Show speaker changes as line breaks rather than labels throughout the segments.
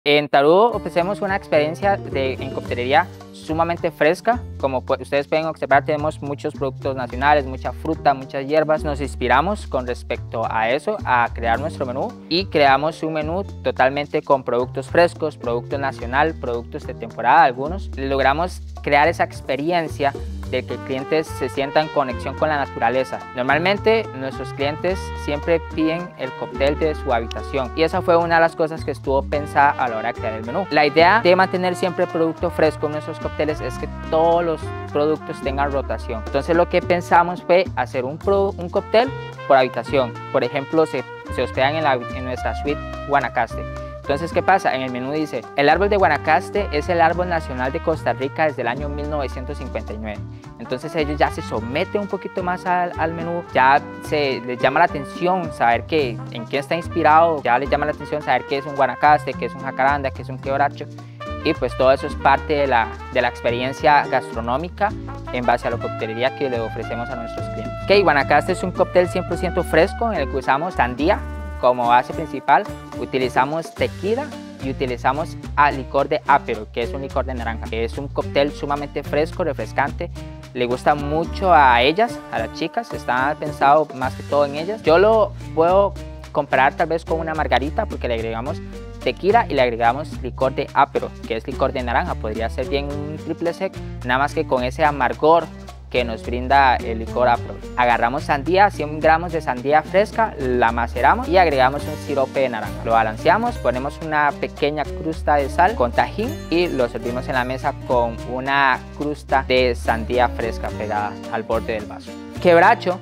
En Tarú ofrecemos una experiencia en coctelería sumamente fresca. Como ustedes pueden observar, tenemos muchos productos nacionales, mucha fruta, muchas hierbas. Nos inspiramos con respecto a eso, a crear nuestro menú, y creamos un menú totalmente con productos frescos, productos nacional, productos de temporada algunos. Logramos crear esa experiencia de que el cliente se sienta en conexión con la naturaleza. Normalmente nuestros clientes siempre piden el cóctel de su habitación, y esa fue una de las cosas que estuvo pensada a la hora de crear el menú. La idea de mantener siempre producto fresco en nuestros cócteles es que todos los productos tengan rotación. Entonces lo que pensamos fue hacer un cóctel por habitación. Por ejemplo, se hospedan en nuestra suite Guanacaste. Entonces, ¿qué pasa? En el menú dice: el árbol de Guanacaste es el árbol nacional de Costa Rica desde el año 1959. Entonces ellos ya se someten un poquito más al menú, ya les llama la atención saber en qué está inspirado, ya les llama la atención saber qué es un Guanacaste, qué es un jacaranda, qué es un quebracho, y pues todo eso es parte de la experiencia gastronómica en base a la coctelería que le ofrecemos a nuestros clientes. Ok, Guanacaste es un cóctel 100% fresco en el que usamos sandía como base principal, utilizamos tequila y utilizamos licor de apero, que es un licor de naranja. Es un cóctel sumamente fresco, refrescante, le gusta mucho a ellas, a las chicas, está pensado más que todo en ellas. Yo lo puedo comparar tal vez con una margarita porque le agregamos tequila y le agregamos licor de apero, que es licor de naranja. Podría ser bien un triple sec, nada más que con ese amargor que nos brinda el licor apero. Agarramos sandía, 100 gramos de sandía fresca, la maceramos y agregamos un sirope de naranja. Lo balanceamos, ponemos una pequeña crusta de sal con tajín y lo servimos en la mesa con una crusta de sandía fresca pegada al borde del vaso. Quebracho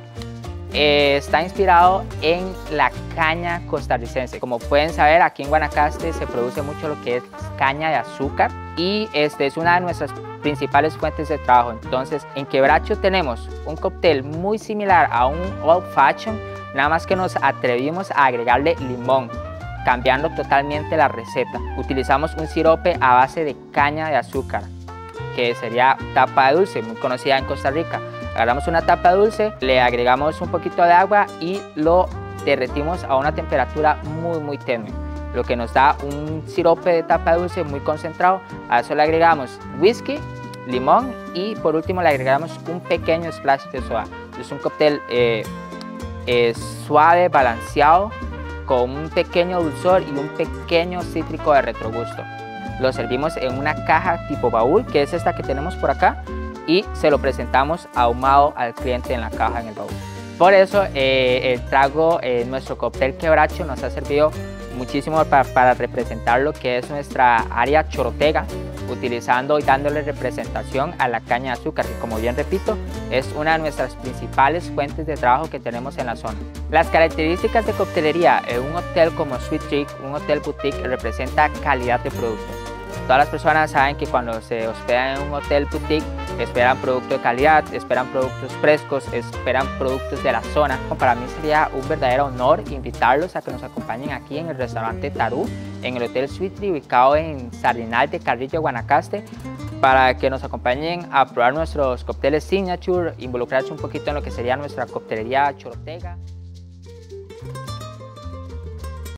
está inspirado en la caña costarricense. Como pueden saber, aquí en Guanacaste se produce mucho lo que es caña de azúcar, y es una de nuestras principales fuentes de trabajo. Entonces, en Quebracho tenemos un cóctel muy similar a un Old Fashion, nada más que nos atrevimos a agregarle limón, cambiando totalmente la receta. Utilizamos un sirope a base de caña de azúcar, que sería tapa de dulce, muy conocida en Costa Rica. Agarramos una tapa de dulce, le agregamos un poquito de agua y lo derretimos a una temperatura muy tenue, lo que nos da un sirope de tapa de dulce muy concentrado. A eso le agregamos whisky, limón y por último le agregamos un pequeño splash de soda. Es un cóctel suave, balanceado, con un pequeño dulzor y un pequeño cítrico de retrogusto. Lo servimos en una caja tipo baúl, que es esta que tenemos por acá, y se lo presentamos ahumado al cliente en la caja en el baúl. Por eso el trago, nuestro cóctel quebracho, nos ha servido muchísimo para representar lo que es nuestra área chorotega, utilizando y dándole representación a la caña de azúcar, que, como bien repito, es una de nuestras principales fuentes de trabajo que tenemos en la zona. Las características de coctelería en un hotel como Sweet Trick, un hotel boutique, representa calidad de producto. Todas las personas saben que cuando se hospedan en un hotel boutique esperan producto de calidad, esperan productos frescos, esperan productos de la zona. Para mí sería un verdadero honor invitarlos a que nos acompañen aquí en el restaurante Tarú, en el Hotel Sweet Tree, ubicado en Sardinal de Carrillo, Guanacaste, para que nos acompañen a probar nuestros cócteles signature, involucrarse un poquito en lo que sería nuestra coctelería chorotega.